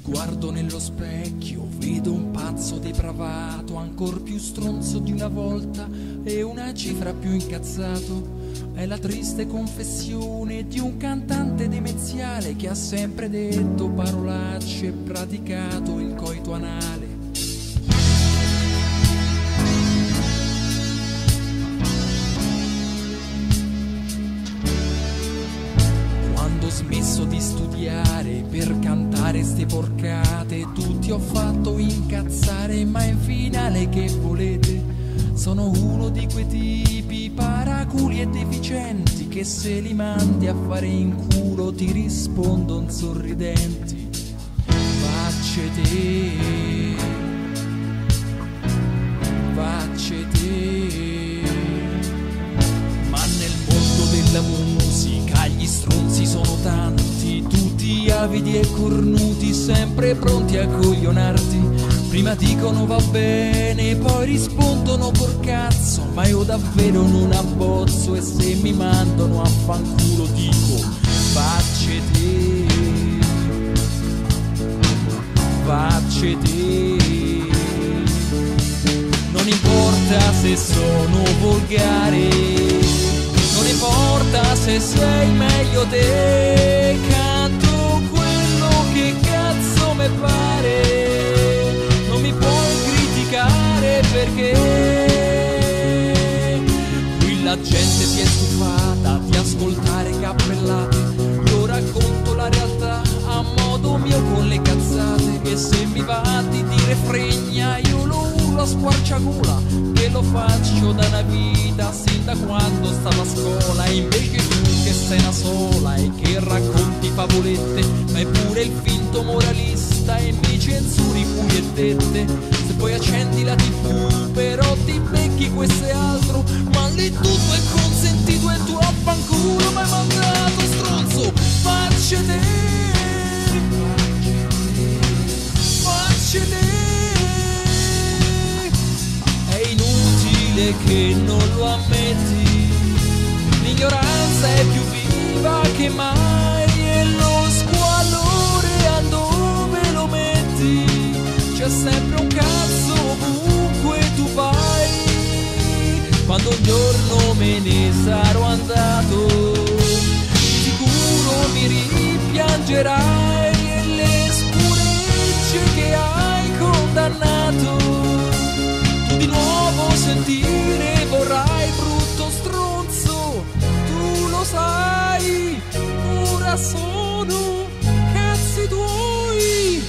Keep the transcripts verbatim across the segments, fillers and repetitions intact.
Guardo nello specchio, vedo un pazzo depravato, ancor più stronzo di una volta e una cifra più incazzato. È la triste confessione di un cantante demenziale che ha sempre detto parolacce e praticato il coito anale. Quando ho smesso di studiare per cantare ste porcate, tutti ho fatto incazzare, ma in finale che volete? Sono uno di quei tipi paraculi e deficienti che se li mandi a fare in culo ti rispondon sorridenti. Vaccete, vaccete. Ma nel mondo della musica gli stronzi sono tanti, tutti avidi e cornuti, sempre pronti a coglionarti. Prima dicono va bene, poi rispondono col cazzo, ma io davvero non abbozzo e se mi mandano a fanculo dico vaccete, vaccete. Non importa se sono volgare, non importa se sei meglio te, canto quello che cazzo me pare. Non mi puoi criticare perché qui la gente si è stufata di ascoltare cappellate. Io racconto la realtà a modo mio con le cazzate, e se mi va di dire fregna io lo urlo a squarciagola, che lo faccio da una vita sin da quando stavo a scuola. Invece tu che sei una sola e che racconti favolette, ma è pure il finto moralista e mi censuri cui e dette. Se poi accendi la tv però ti becchi questo e altro, ma lì tutto è consentito e tu a fanculo m'hai mandato stronzo. Vaccete, vaccete. È inutile che non lo ammetti, l'ignoranza è più viva che mai e lo squallore a dove lo metti? C'è sempre un cazzo ovunque tu vai. Quando un giorno me ne sarò andato, sicuro mi rimpiangerai e le scurecce che hai condannato tu di nuovo sentire vorrai, brutto stronzo, tu lo sai, ora sono cazzi tuoi.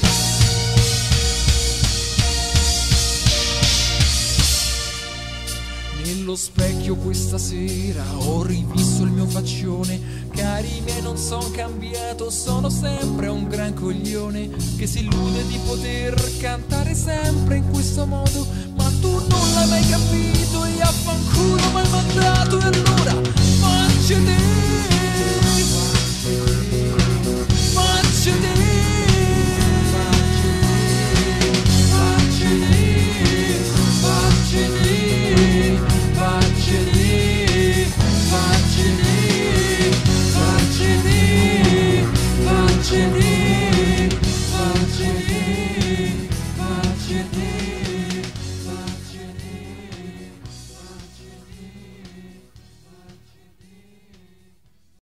Nello specchio questa sera ho rivisto il mio faccione. Cari miei, non son cambiato, sono sempre un gran coglione che si illude di poter cantare sempre in questo modo, ma tu non l'hai mai capito e affanculo m'hai mandato. E allora